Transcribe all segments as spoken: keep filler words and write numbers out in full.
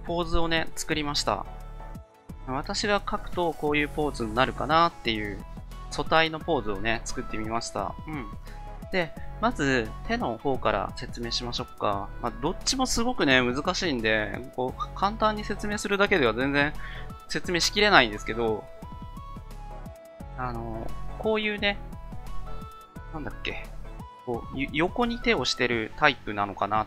ポーズをね、作りました。私が書くとこういうポーズになるかなっていう素体のポーズをね、作ってみました。うん。で、まず手の方から説明しましょうか。まあ、どっちもすごくね、難しいんで、こう、簡単に説明するだけでは全然説明しきれないんですけど、あの、こういうね、なんだっけ、こう、横に手をしてるタイプなのかな。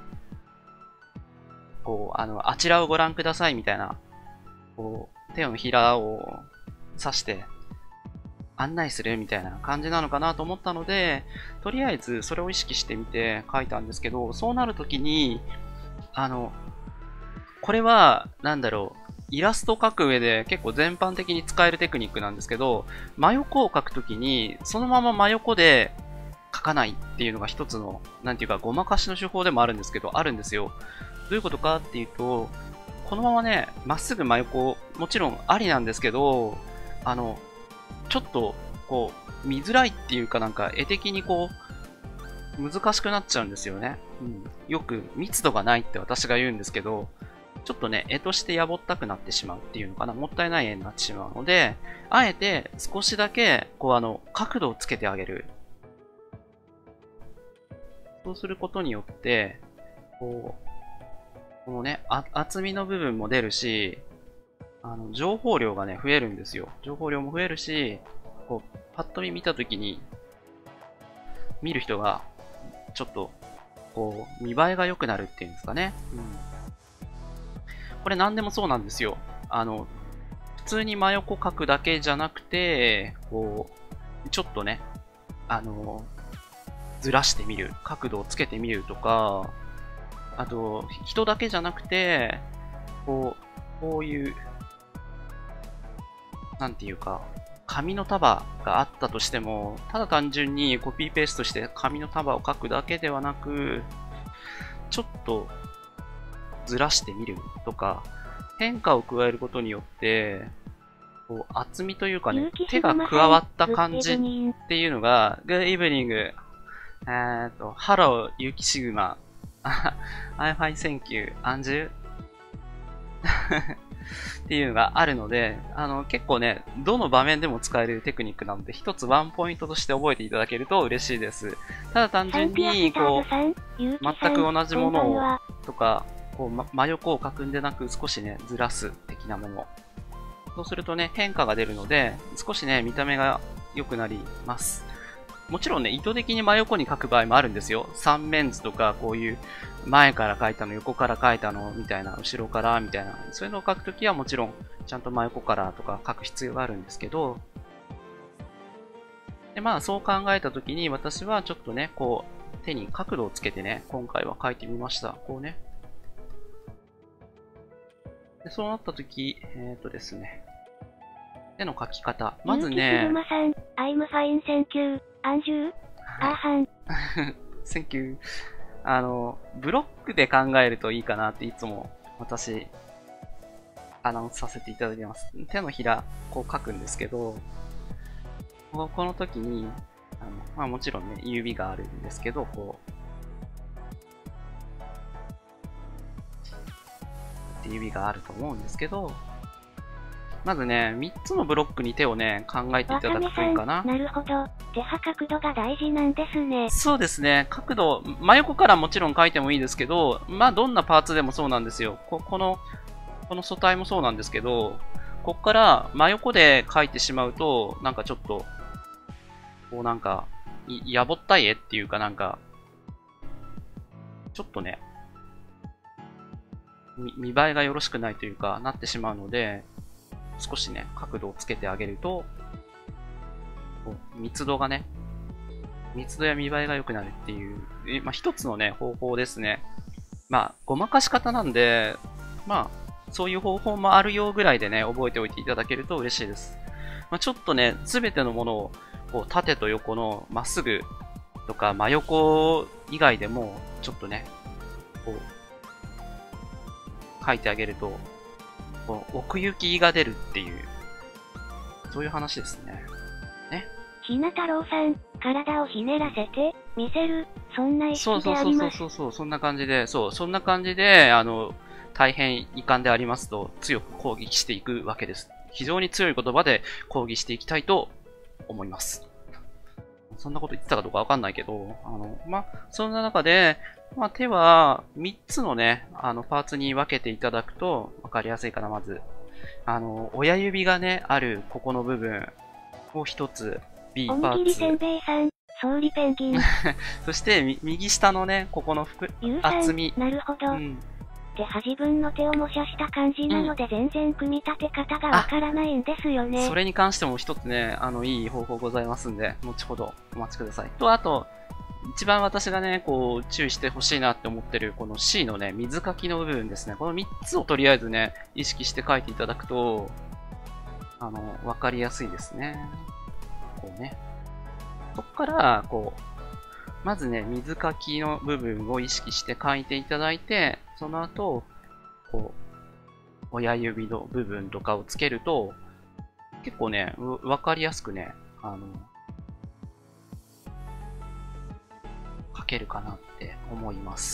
こう、あの、あちらをご覧くださいみたいな、こう、手のひらを刺して案内するみたいな感じなのかなと思ったので、とりあえずそれを意識してみて書いたんですけど、そうなるときに、あの、これは、なんだろう、イラストを描く上で結構全般的に使えるテクニックなんですけど、真横を描くときに、そのまま真横で描かないっていうのが一つの、なんていうか、ごまかしの手法でもあるんですけど、あるんですよ。どういうことかっていうと、このままね、まっすぐ真横、もちろんありなんですけど、あの、ちょっと、こう、見づらいっていうかなんか、絵的にこう、難しくなっちゃうんですよね。うん。よく密度がないって私が言うんですけど、ちょっとね、絵としてやぼったくなってしまうっていうのかな。もったいない絵になってしまうので、あえて少しだけ、こうあの、角度をつけてあげる。そうすることによって、こう、このね、あ厚みの部分も出るし、あの、情報量がね、増えるんですよ。情報量も増えるし、こう、パッと見見たときに、見る人が、ちょっと、こう、見栄えが良くなるっていうんですかね。うん。これ何でもそうなんですよ。あの、普通に真横描くだけじゃなくて、こう、ちょっとね、あの、ずらしてみる。角度をつけてみるとか、あと、人だけじゃなくて、こう、こういう、なんていうか、紙の束があったとしても、ただ単純にコピーペーストして紙の束を書くだけではなく、ちょっとずらしてみるとか、変化を加えることによって、こう厚みというかね、手が加わった感じっていうのが、Good evening. えーっと、Hello, ゆきしぐま。I'm fine, thank you. And you? っていうのがあるので、あの、結構ね、どの場面でも使えるテクニックなので、一つワンポイントとして覚えていただけると嬉しいです。ただ単純に、こう、全く同じものを、とか、こう、ま、真横を描くんでなく、少しね、ずらす的なもの。そうするとね、変化が出るので、少しね、見た目が良くなります。もちろんね、意図的に真横に描く場合もあるんですよ。三面図とか、こういう前から描いたの、横から描いたの、みたいな、後ろから、みたいな。そういうのを描くときはもちろん、ちゃんと真横からとか描く必要があるんですけど、で、まあ、そう考えたときに、私はちょっとね、こう、手に角度をつけてね、今回は描いてみました。こうね。でそうなったとき、えっ、ー、とですね、手の描き方。まずね、 I'm fine, thank you. And you? あはん。 Thank you. あの、ブロックで考えるといいかなっていつも私、アナウンスさせていただきます。手のひら、こう書くんですけど、この時に、あのまあ、もちろんね、指があるんですけど、こう、指があると思うんですけど、まずね、みっつのブロックに手をね、考えていただくといいかな。 なるほど。手派角度が大事なんですね。 そうですね。角度、真横からもちろん書いてもいいですけど、まあどんなパーツでもそうなんですよ。ここの、この素体もそうなんですけど、こっから真横で書いてしまうと、なんかちょっと、こうなんか、やぼったい絵っていうかなんか、ちょっとね、見栄えがよろしくないというか、なってしまうので、少しね、角度をつけてあげると、密度がね、密度や見栄えが良くなるっていう、まあ、一つのね、方法ですね。まあ、ごまかし方なんで、まあ、そういう方法もあるよぐらいでね、覚えておいていただけると嬉しいです。まあ、ちょっとね、すべてのものを、こう、縦と横のまっすぐとか真横以外でも、ちょっとね、こう、書いてあげると、こう奥行きが出るっていう、そういう話ですね。ね。 ひな太郎さん、体をひねらせて、見せる、そんな意識であります。 そうそうそうそうそう、そんな感じで、そう、そんな感じで、あの、 大変遺憾でありますと強く攻撃していくわけです。非常に強い言葉で抗議していきたいと思います。そんなこと言ってたかどうかわかんないけど、あの、まあ、そんな中で、まあ、手はみっつのね、あの、パーツに分けていただくとわかりやすいかな、まず。あの、親指がね、あるここの部分をひとつ、B パおにぎりせんーツ。 べいさん、総理ペンギン。 そして、右下のね、ここのふくゆうさん、 厚み。 なるほど。 うん手端分の手を模写した感じなので全然組み立て方がわからないんですよね。 それに関しても一つね、あの、いい方法ございますんで、後ほどお待ちください。と、あと、一番私がね、こう、注意してほしいなって思ってる、この C のね、水書きの部分ですね。このみっつをとりあえずね、意識して書いていただくと、あの、わかりやすいですね。こうね。そこから、こう、まずね、水書きの部分を意識して書いていただいて、その後、こう、親指の部分とかをつけると、結構ね、わかりやすくね、あの、書けるかなって思います。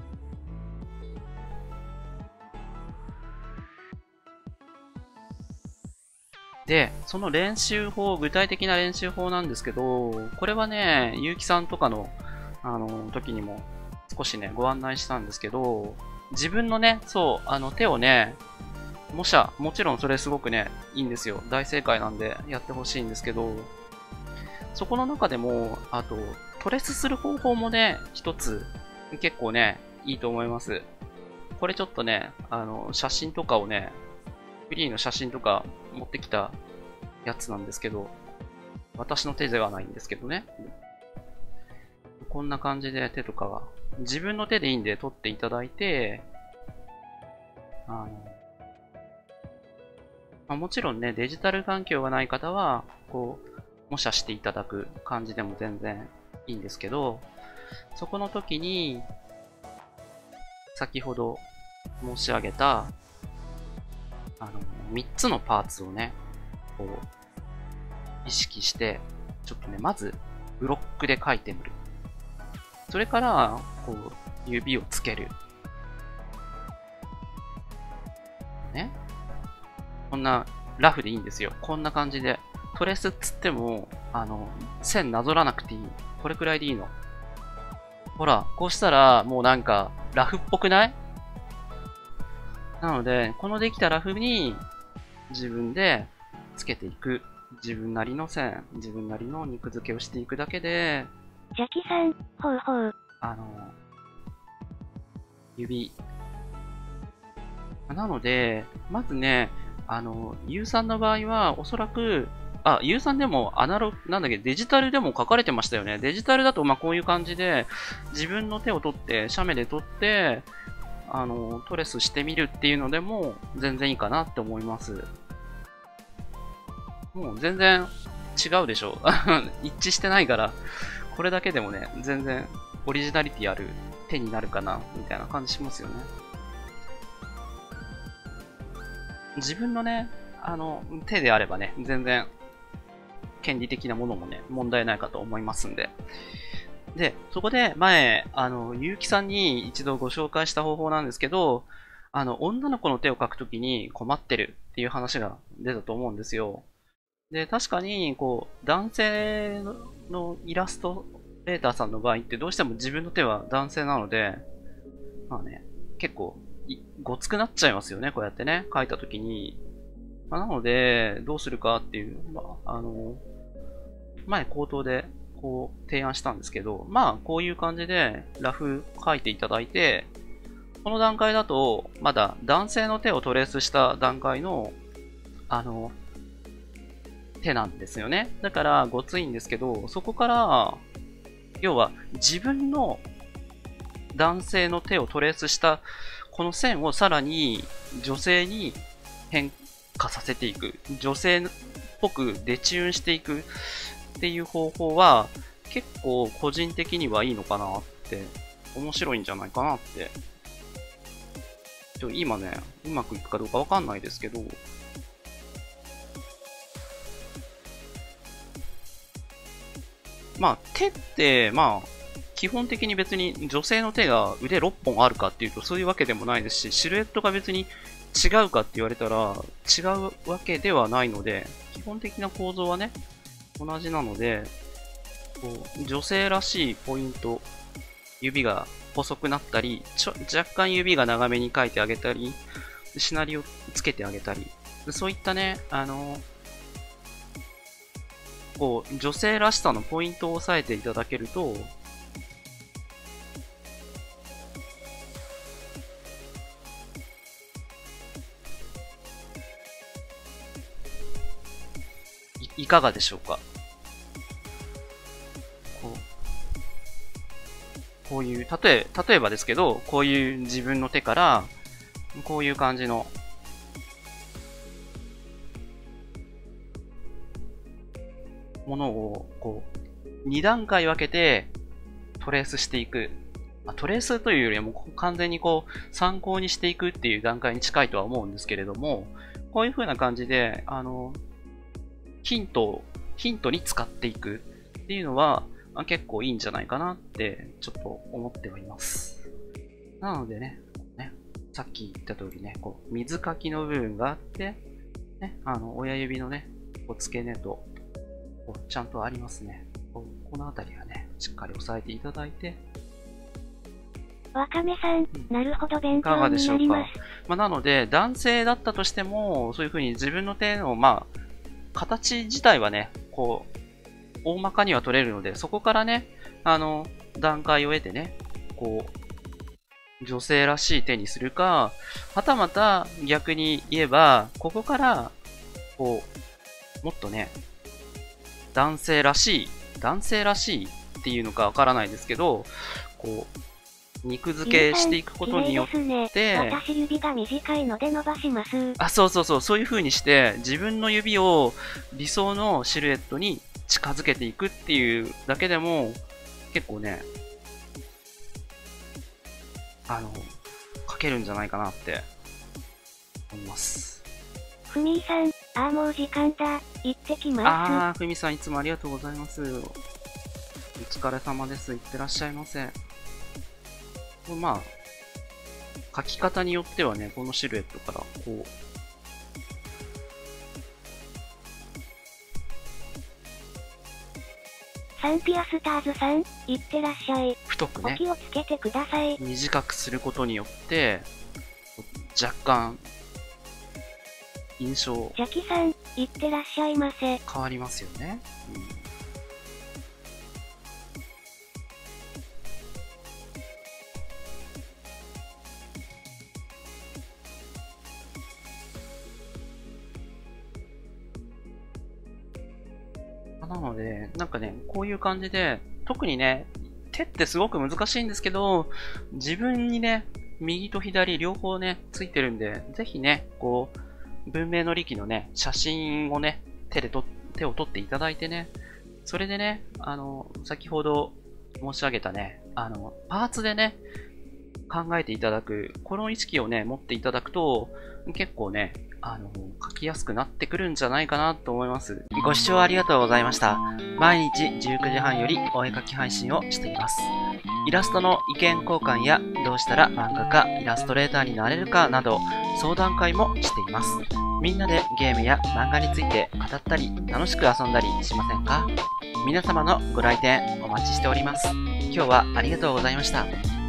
で、その練習法、具体的な練習法なんですけど、これはね、ゆうきさんとかの、あの、時にも少しね、ご案内したんですけど、自分のね、そう、あの、手をね、模写、もちろんそれすごくね、いいんですよ。大正解なんでやってほしいんですけど、そこの中でも、あと、トレスする方法もね、一つ、結構ね、いいと思います。これちょっとね、あの、写真とかをね、フリーの写真とか持ってきたやつなんですけど、私の手ではないんですけどね。こんな感じで手とかは、自分の手でいいんで撮っていただいて、あの、まあ、もちろんね、デジタル環境がない方は、こう、模写していただく感じでも全然いいんですけど、そこの時に、先ほど申し上げた、あの、みっつのパーツをね、こう、意識して、ちょっとね、まず、ブロックで書いてみる。それから、こう、指をつける。ね。こんな、ラフでいいんですよ。こんな感じで。トレスっつっても、あの、線なぞらなくていい。これくらいでいいの。ほら、こうしたら、もうなんか、ラフっぽくない？なので、このできたラフに、自分でつけていく。自分なりの線、自分なりの肉付けをしていくだけで、 ジャキさん、ほうほう。 あの、指。なので、まずね、あの、ユーさんの場合は、おそらく、あ、ユーさんでもアナログ、なんだっけ、デジタルでも書かれてましたよね。デジタルだと、まあこういう感じで、自分の手を取って、写メで取って、あの、トレスしてみるっていうのでも、全然いいかなって思います。もう全然違うでしょ。一致してないから、これだけでもね、全然オリジナリティある手になるかな、みたいな感じしますよね。自分のね、あの、手であればね、全然、権利的なものもね、問題ないかと思いますんで。で、そこで前、あの、ゆうきさんに一度ご紹介した方法なんですけど、あの、女の子の手を描くときに困ってるっていう話が出たと思うんですよ。で、確かに、こう、男性のイラストレーターさんの場合ってどうしても自分の手は男性なので、まあね、結構、ごつくなっちゃいますよね、こうやってね、描いたときに。まあ、なので、どうするかっていう、まあ、あの、前口頭でこう提案したんですけど、まあ、こういう感じでラフ描いていただいて、この段階だと、まだ男性の手をトレースした段階の、あの、手なんですよね。だから、ごついんですけど、そこから、要は、自分の男性の手をトレースした、この線をさらに女性に変化させていく。女性っぽくデチューンしていくっていう方法は、結構個人的にはいいのかなって、面白いんじゃないかなって。ちょ今ね、うまくいくかどうかわかんないですけど、まあ、手って、まあ、 基本的に別に女性の手が腕ろっぽんあるかっていうとそういうわけでもないですし、シルエットが別に違うかって言われたら違うわけではないので、基本的な構造はね、同じなので、こう女性らしいポイント、指が細くなったり、ちょ若干指が長めに描いてあげたり、しなりをつけてあげたり、そういったね、あの、こう、女性らしさのポイントを押さえていただけると、い、いかがでしょうか。こう、こういう、例え、例えばですけど、こういう自分の手から、こういう感じの、ものを、こう、に段階分けてトレースしていく。まあ、トレースというよりはもう完全にこう、参考にしていくっていう段階に近いとは思うんですけれども、こういう風な感じで、あの、ヒントを、ヒントに使っていくっていうのは、まあ、結構いいんじゃないかなって、ちょっと思ってはいます。なのでね、ねさっき言った通りね、こう、水かきの部分があって、ね、あの、親指のね、こう付け根と、ちゃんとありますね。このあたりはね、しっかり押さえていただいて。 わかめさん、うん、なるほど、勉いか強にがでしょうか。 なります。 まあ、なので、男性だったとしても、そういう風に自分の手の、まあ、形自体はね、こう、大まかには取れるので、そこからね、あの、段階を得てね、こう、女性らしい手にするか、はたまた逆に言えば、ここから、こう、もっとね、男性らしい、男性らしいっていうのかわからないですけど、こう、肉付けしていくことによって、 ね、私指が短いので伸ばします。 あ、そうそうそう、そういう風にして、自分の指を理想のシルエットに近づけていくっていうだけでも、結構ね、あの、書けるんじゃないかなって思います。 ふみーさん、あーもう時間だ。行ってきます。 あー、ふみさんいつもありがとうございます。お疲れ様です。いってらっしゃいませ。まあ、書き方によってはね、このシルエットからこう、 サンピアスターズさん、いってらっしゃい。 太くね、 お気をつけてください。 短くすることによって、若干、印象、 ジャキさん、いってらっしゃいませ。 変わりますよね。うんなので、なんかね、こういう感じで、特にね、手ってすごく難しいんですけど、自分にね、右と左両方ね、ついてるんで、ぜひね、こう、文明の利器のね、写真をね、手でと、手を取っていただいてね、それでね、あの、先ほど申し上げたね、あの、パーツでね、考えていただく、この意識をね、持っていただくと、結構ね、あの、書きやすくなってくるんじゃないかなと思います。ご視聴ありがとうございました。毎日じゅうくじはんよりお絵描き配信をしています。イラストの意見交換やどうしたら漫画家、イラストレーターになれるかなど相談会もしています。みんなでゲームや漫画について語ったり楽しく遊んだりしませんか？皆様のご来店お待ちしております。今日はありがとうございました。